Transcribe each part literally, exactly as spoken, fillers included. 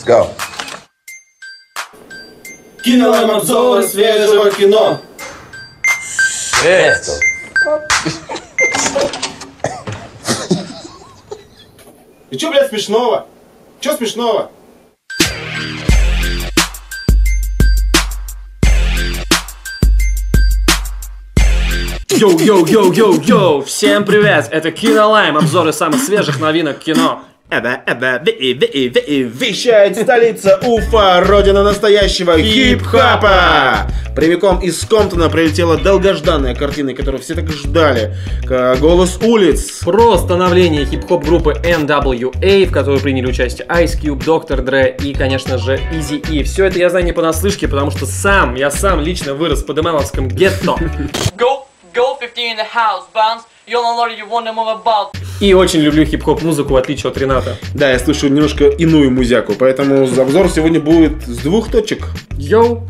Let's go. Кинолайм, обзоры свежего кино. Шесть. И чё, блядь, смешного? Чё смешного? Йоу-йоу-йоу-йоу-йоу! Всем привет! Это Кинолайм, обзоры самых свежих новинок кино. Это, это, ви, ви, ви, вещает столица Уфа, родина настоящего хип-хопа! Прямиком из Комптона прилетела долгожданная картина, которую все так ждали. Голос улиц. Про становление хип-хоп группы эн дабл ю эй, в которой приняли участие Ice Cube, доктор Dre и, конечно же, Eazy-E. Все это я знаю не понаслышке, потому что сам, я сам лично вырос в подэмэловском гетто. Go, go, fifteen in the house, bounce. You don't know you want to move about. И очень люблю хип-хоп музыку, в отличие от Рената. Да, я слышу немножко иную музяку, поэтому обзор сегодня будет с двух точек. Йоу!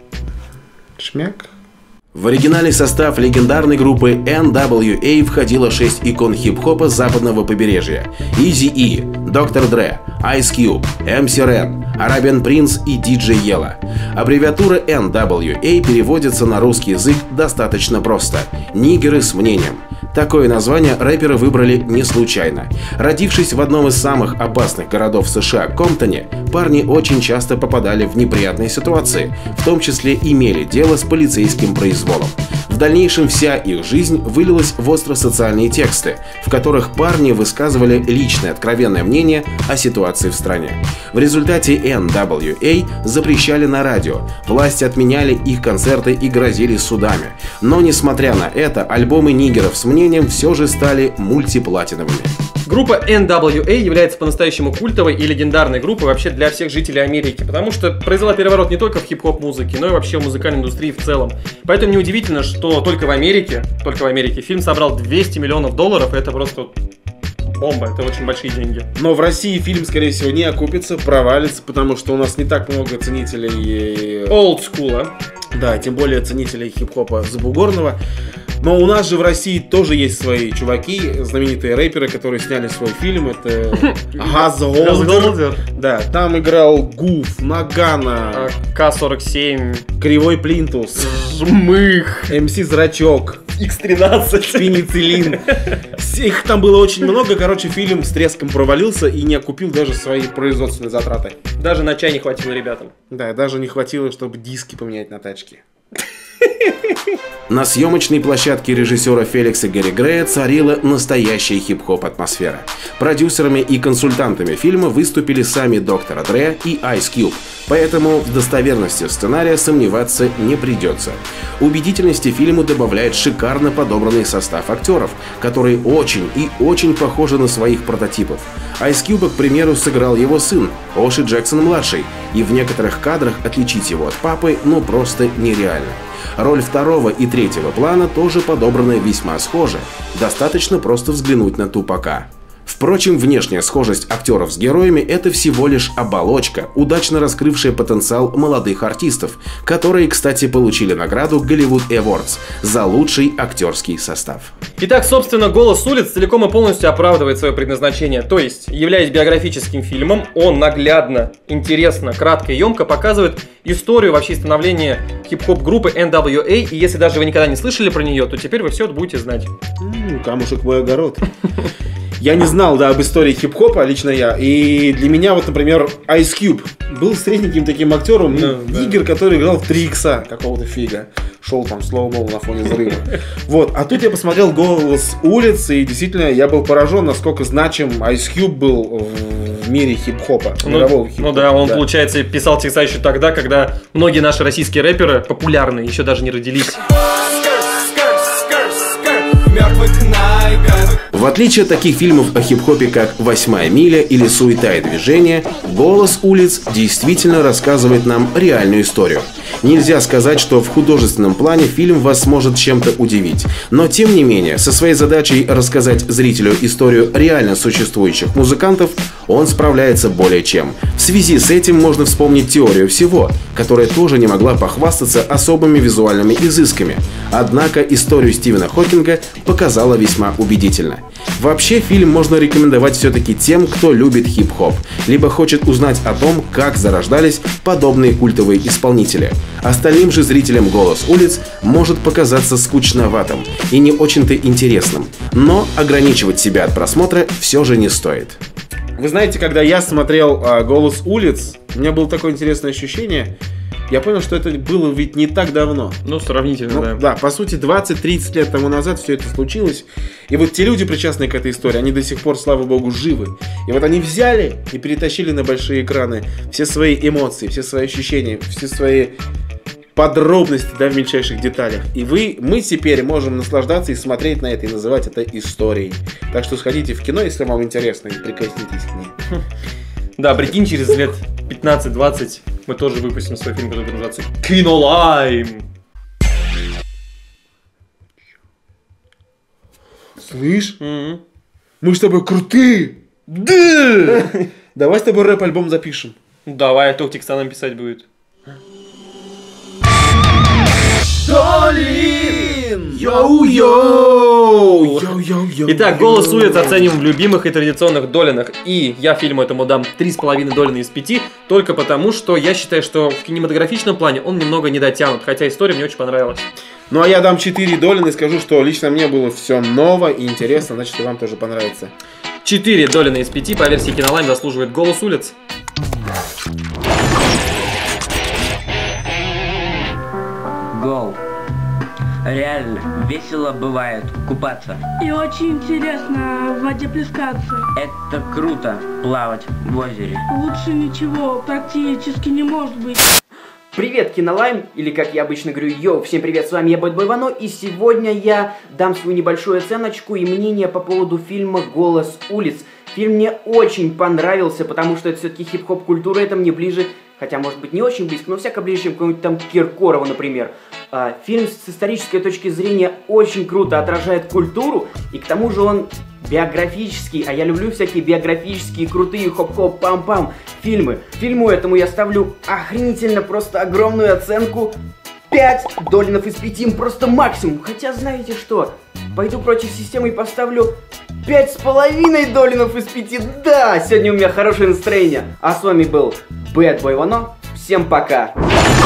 Шмяк. В оригинальный состав легендарной группы эн дабл ю эй входило шесть икон хип-хопа западного побережья: Eazy-E, доктор Dre, Ice Cube, эм си Ren, Arabian Prince и ди джей Yella. Аббревиатура эн дабл ю эй переводится на русский язык достаточно просто – «нигеры с мнением». Такое название рэперы выбрали не случайно. Родившись в одном из самых опасных городов США, Комптоне, парни очень часто попадали в неприятные ситуации, в том числе имели дело с полицейским произволом. В дальнейшем вся их жизнь вылилась в остросоциальные тексты, в которых парни высказывали личное откровенное мнение о ситуации в стране. В результате эн дабл ю эй запрещали на радио, власти отменяли их концерты и грозили судами. Но несмотря на это, альбомы нигеров с мнением все же стали мультиплатиновыми. Группа эн дабл ю эй является по-настоящему культовой и легендарной группой вообще для всех жителей Америки, потому что произвела переворот не только в хип-хоп музыке, но и вообще в музыкальной индустрии в целом. Поэтому неудивительно, что только в Америке, только в Америке фильм собрал двести миллионов долларов, и это просто бомба, это очень большие деньги. Но в России фильм, скорее всего, не окупится, провалится, потому что у нас не так много ценителей олдскула. Да, тем более ценителей хип-хопа забугорного. Но у нас же в России тоже есть свои чуваки, знаменитые рэперы, которые сняли свой фильм. Это Газголдер. Да, там играл Гуф, Нагана, ка сорок семь, Кривой Плинтус, Жмых, эм си Зрачок, икс тринадцать, Пенициллин. Их там было очень много. Короче, фильм с треском провалился и не окупил даже свои производственные затраты. Даже на чай не хватило ребятам. Да, даже не хватило, чтобы диски поменять на тачке. На съемочной площадке режиссера Феликса Гэри Грея царила настоящая хип-хоп атмосфера. Продюсерами и консультантами фильма выступили сами доктор Dre и Ice Cube, поэтому в достоверности сценария сомневаться не придется. Убедительности фильму добавляет шикарно подобранный состав актеров, которые очень и очень похожи на своих прототипов. Ice Cube, к примеру, сыграл его сын, Оши Джексон-младший, и в некоторых кадрах отличить его от папы ну просто нереально. Роль второго и третьего плана тоже подобраны весьма схоже. Достаточно просто взглянуть на Тупака. Впрочем, внешняя схожесть актеров с героями – это всего лишь оболочка, удачно раскрывшая потенциал молодых артистов, которые, кстати, получили награду Hollywood Awards за лучший актерский состав. Итак, собственно, «Голос улиц» целиком и полностью оправдывает свое предназначение. То есть, являясь биографическим фильмом, он наглядно, интересно, кратко и емко показывает историю вообще становления хип-хоп группы эн дабл ю эй. И если даже вы никогда не слышали про нее, то теперь вы все это будете знать. Ну, камушек мой огород. Я не знал, да, об истории хип-хопа, лично я. И для меня, вот, например, Ice Cube был средненьким таким актером, ну, нигер, да, который играл в три икса какого-то фига. Шел там слоу-моу на фоне взрыва. Вот. А тут я посмотрел «Голос улиц», и действительно я был поражен, насколько значим Ice Cube был в мире хип-хопа, ну, мирового хип-хопа. Ну да, он, да, получается, писал текста еще тогда, когда многие наши российские рэперы, популярные, еще даже не родились. В отличие от таких фильмов о хип-хопе, как «Восьмая миля» или «Суета и движение», «Голос улиц» действительно рассказывает нам реальную историю. Нельзя сказать, что в художественном плане фильм вас может чем-то удивить. Но тем не менее, со своей задачей рассказать зрителю историю реально существующих музыкантов он справляется более чем. В связи с этим можно вспомнить «Теорию всего», которая тоже не могла похвастаться особыми визуальными изысками. Однако историю Стивена Хокинга показала весьма убедительно. Вообще, фильм можно рекомендовать все-таки тем, кто любит хип-хоп, либо хочет узнать о том, как зарождались подобные культовые исполнители. Остальным же зрителям «Голос улиц» может показаться скучноватым и не очень-то интересным, но ограничивать себя от просмотра все же не стоит. Вы знаете, когда я смотрел а, «Голос улиц», у меня было такое интересное ощущение. Я понял, что это было ведь не так давно. Ну, сравнительно, ну, да. Да, по сути, двадцать-тридцать лет тому назад все это случилось. И вот те люди, причастные к этой истории, они до сих пор, слава богу, живы. И вот они взяли и перетащили на большие экраны все свои эмоции, все свои ощущения, все свои подробности, да, в мельчайших деталях. И вы, мы теперь можем наслаждаться и смотреть на это, и называть это историей. Так что сходите в кино, если вам интересно, и прикоснитесь к ней. Да, прикинь, через лет пятнадцать-двадцать мы тоже выпустим свой фильм, который называется «Кинолайм». Слышь, Mm-hmm. мы с тобой крутые! Да! Давай с тобой рэп-альбом запишем. Давай, а кто текста нам писать будет? Долин! Йоу-йоу! Йоу-йоу-йоу! Итак, «Голос улиц» оценим в любимых и традиционных долинах. И я фильму этому дам три с половиной долины из пяти, только потому, что я считаю, что в кинематографичном плане он немного не дотянут, хотя история мне очень понравилась. Ну а я дам четыре долины и скажу, что лично мне было все ново и интересно, значит и вам тоже понравится. четыре долины из пяти по версии Кинолайм заслуживает «Голос улиц». Гол. Реально, весело бывает купаться. И очень интересно в воде плескаться. Это круто, плавать в озере. Лучше ничего практически не может быть. Привет, Кинолайм, или как я обычно говорю, йоу, всем привет, с вами я, Бэтбой Вано, и сегодня я дам свою небольшую оценочку и мнение по поводу фильма «Голос улиц». Фильм мне очень понравился, потому что это все-таки хип-хоп культура, это мне ближе, хотя может быть не очень близко, но всяко ближе, чем какого-нибудь там Киркорова, например. А, фильм с исторической точки зрения очень круто отражает культуру, и к тому же он биографический, а я люблю всякие биографические, крутые хоп-хоп, пам-пам фильмы. Фильму этому я ставлю охренительно просто огромную оценку. пять долинов из пяти, просто максимум. Хотя знаете что, пойду против системы и поставлю пять с половиной долинов из пяти. Да, сегодня у меня хорошее настроение. А с вами был Бэтбой Вано. Всем пока.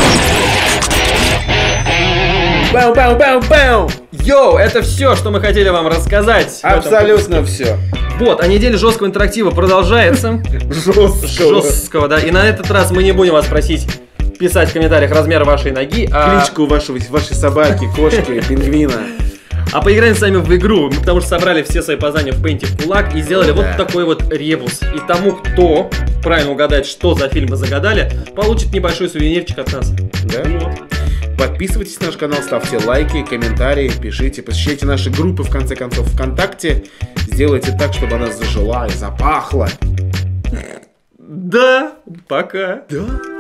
Бау-бау-бау-бау! Йоу, это все, что мы хотели вам рассказать. Абсолютно все. Вот, а неделя жесткого интерактива продолжается. Жесткого. Жесткого, да. И на этот раз мы не будем вас просить писать в комментариях размер вашей ноги, а... Кличку вашего, вашей собаки, кошки, пингвина. А поиграем с вами в игру, потому что собрали все свои познания в пейнте в кулак и сделали вот такой вот ребус. И тому, кто правильно угадает, что за фильм мы загадали, получит небольшой сувенирчик от нас. Да? Вот. Подписывайтесь на наш канал, ставьте лайки, комментарии, пишите, посещайте наши группы, в конце концов, ВКонтакте. Сделайте так, чтобы она зажила и запахла. Да, пока. Да.